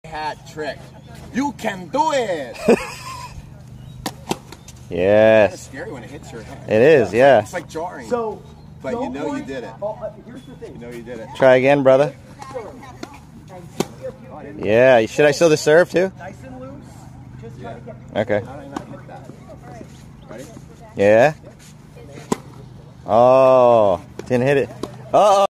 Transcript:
Hat trick. You can do it. Yes. It's scary when it hits your head. It is, yeah. It's like jarring. So, but you know you did it. Here's the thing. You know you did it. Try again, brother. Yeah. Should I still the serve too? Nice and loose. Just try to get. Okay. How did I not hit that? Ready? Yeah. Oh, didn't hit it. Uh oh.